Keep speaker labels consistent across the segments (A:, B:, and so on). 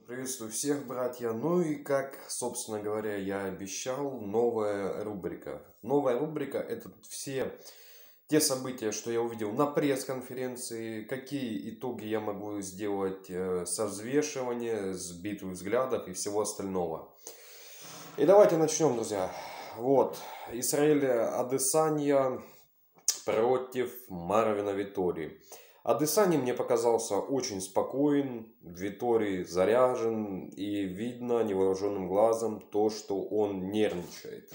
A: Приветствую всех, братья. Ну и как, собственно говоря, я обещал, новая рубрика. Новая рубрика — это все те события, что я увидел на пресс-конференции, какие итоги я могу сделать со взвешивания, с битвы взглядов и всего остального. И давайте начнем, друзья. Вот, Израиль Адесанья против Марвина Виттори. Адесанья мне показался очень спокоен, Виттори заряжен, и видно невооруженным глазом то, что он нервничает.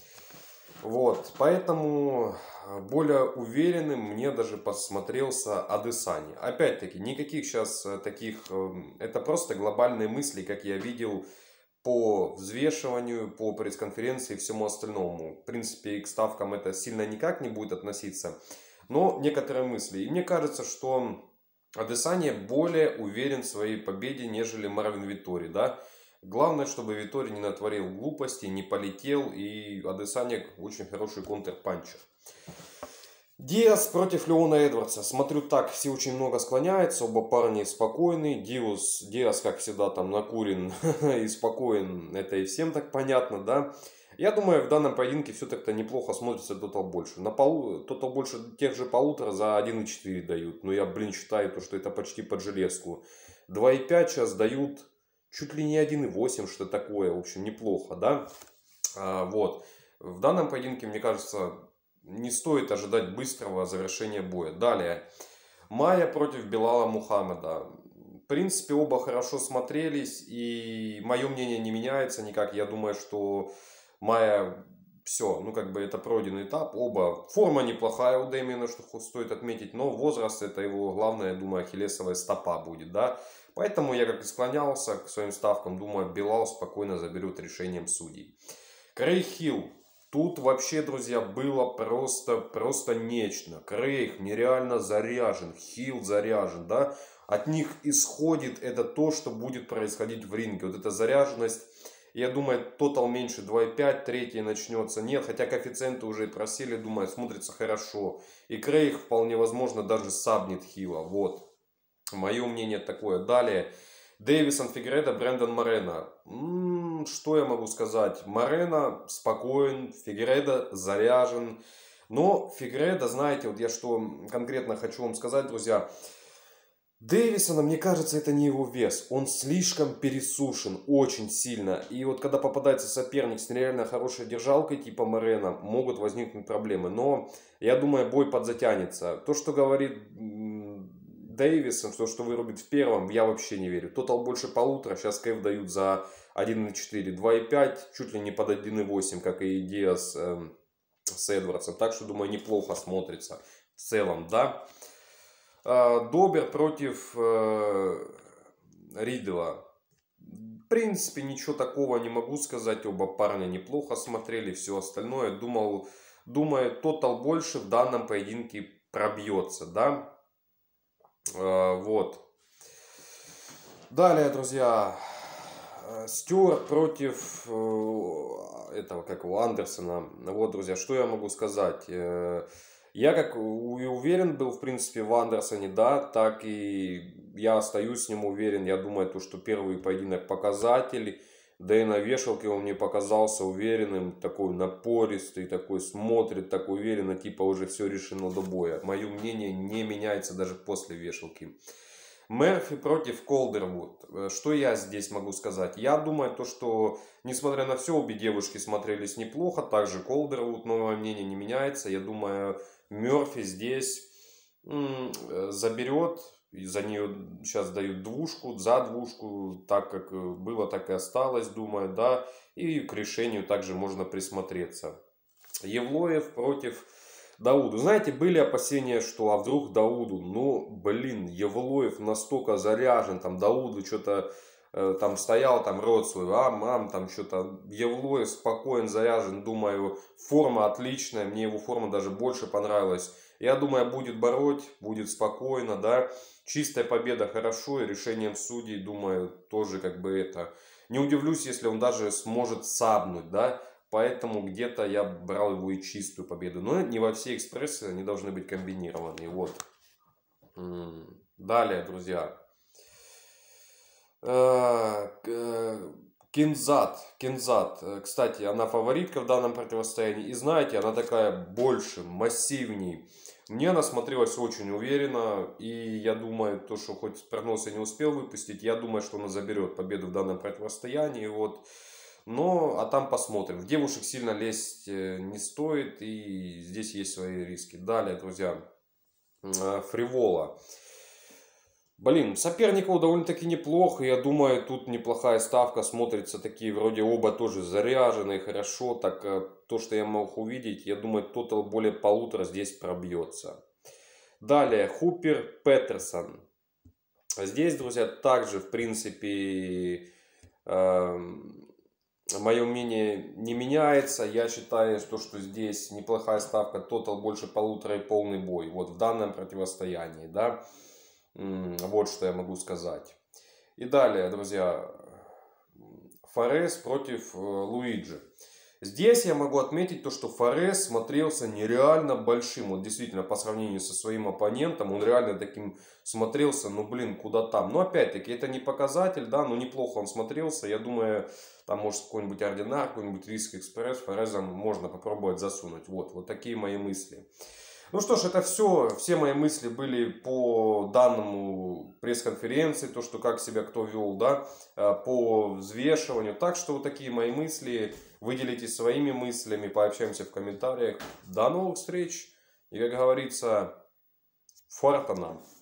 A: Вот, поэтому более уверенным мне даже посмотрелся Адесанья. Опять-таки, никаких сейчас таких, это просто глобальные мысли, как я видел по взвешиванию, по пресс-конференции и всему остальному. В принципе, к ставкам это сильно никак не будет относиться. Но некоторые мысли. И мне кажется, что Адесанья более уверен в своей победе, нежели Марвин Виттори. Да? Главное, чтобы Виттори не натворил глупости, не полетел. И Адесанья очень хороший контрпанчер. Диас против Леона Эдвардса. Смотрю, так все очень много склоняются, оба парня спокойны. Диас, как всегда, там накурен и спокоен, это и всем так понятно, да. Я думаю, в данном поединке все так-то неплохо смотрится Total больше. На Total больше тех же полутора за 1,4 дают. Но я, считаю, то, что это почти под железку. 2,5 сейчас дают чуть ли не 1,8, что такое. В общем, неплохо, да. Вот. В данном поединке, мне кажется, не стоит ожидать быстрого завершения боя. Далее. Майя против Белала Мухаммеда. В принципе, оба хорошо смотрелись. И мое мнение не меняется никак. Я думаю, что Майя, все, это пройденный этап. Оба. Форма неплохая у Дэмиена, что стоит отметить. Но возраст — это его главная, я думаю, ахиллесовая стопа будет, да. Поэтому я, как и склонялся к своим ставкам, думаю, Белал спокойно заберет решением судей. Крейг Хилл. Тут вообще, друзья, было просто нечто. Крейг нереально заряжен, Хилл заряжен, да. От них исходит это то, что будет происходить в ринге. Вот эта заряженность. Я думаю, тотал меньше 2,5, третий начнется. Нет, хотя коэффициенты уже просели, думаю, смотрится хорошо. И Крейг вполне возможно даже сабнет Хилла. Вот. Мое мнение такое. Далее. Дэвисон Фигуэредо, Брэндон Морено. Что я могу сказать? Морено спокоен, Фигуэредо заряжен. Но Фигуэредо, знаете, вот я что конкретно хочу вам сказать, друзья. Дэвисона, мне кажется, это не его вес. Он слишком пересушен, очень сильно. И вот когда попадается соперник с нереально хорошей держалкой, типа Морено, могут возникнуть проблемы. Но я думаю, бой подзатянется. То, что говорит Дэвисон, что вырубит в первом, я вообще не верю. Тотал больше полутора, сейчас КФ дают за 1,4, 2,5, чуть ли не под 1,8, как и Диас с Эдвардсом. Так что, думаю, неплохо смотрится в целом, да. Добер против Ридла. В принципе, ничего такого не могу сказать. Оба парня неплохо смотрели, все остальное. Думаю, тотал больше в данном поединке пробьется, да. Вот. Далее, друзья. Стюарт против этого, как его, Андерсона. Вот, друзья, что я могу сказать. Я как уверен был, в принципе, в Андерсоне, да, так и я остаюсь с ним уверен. Я думаю, то, что первый поединок показатель. Да и на вешалке он мне показался уверенным, такой напористый, такой смотрит, так уверенно, типа уже все решено до боя. Мое мнение не меняется даже после вешалки. Мерфи против Колдервуд. Что я здесь могу сказать? Я думаю, то, что, несмотря на все, обе девушки смотрелись неплохо. Также Колдервуд, но мое мнение не меняется. Я думаю, Мерфи здесь заберет. И за нее сейчас дают двушку, за двушку, так как было, так и осталось, думаю, да. И к решению также можно присмотреться. Евлоев против Дауду. Знаете, были опасения, что а вдруг Дауду, Евлоев настолько заряжен, там Дауду что-то там стоял, там рот свой, там что-то. Евлоев спокоен, заряжен, думаю, форма отличная, мне его форма даже больше понравилась. Я думаю, будет бороть, будет спокойно, да. Чистая победа хорошо, и решением судей, думаю, тоже это. Не удивлюсь, если он даже сможет сабнуть, да. Поэтому где-то я брал его и чистую победу. Но не во все экспрессы они должны быть комбинированы. Вот. Далее, друзья. Кензат. Кстати, она фаворитка в данном противостоянии. И знаете, она такая больше, массивней. Мне она смотрелась очень уверенно. И я думаю, то, что хоть прогноз я не успел выпустить, я думаю, что она заберет победу в данном противостоянии. Вот. Но, а там посмотрим. В девушек сильно лезть не стоит. И здесь есть свои риски. Далее, друзья. Фривола. Блин, соперников довольно-таки неплохо. Я думаю, тут неплохая ставка смотрится. Такие вроде оба тоже заряженные, хорошо. Так, то, что я мог увидеть, я думаю, тотал более 1,5 здесь пробьется. Далее, Хупер Петерсон. Здесь, друзья, также, в принципе, мое мнение не меняется. Я считаю, что здесь неплохая ставка. Тотал больше 1,5 и полный бой. Вот в данном противостоянии, да. Вот что я могу сказать. И далее, друзья, Форес против Луиджи. Здесь я могу отметить то, что Форес смотрелся нереально большим. Вот действительно, по сравнению со своим оппонентом, он реально таким смотрелся, ну блин, куда там. Но опять-таки, это не показатель, да, но неплохо он смотрелся. Я думаю, там может какой-нибудь ординар, какой-нибудь риск экспресс Форезом можно попробовать засунуть. Вот такие мои мысли. Ну что ж, это все мои мысли были по данному пресс-конференции, то, что как себя кто вел, да, по взвешиванию. Так что вот такие мои мысли, вы делитесь своими мыслями, пообщаемся в комментариях. До новых встреч и, как говорится, форта нам!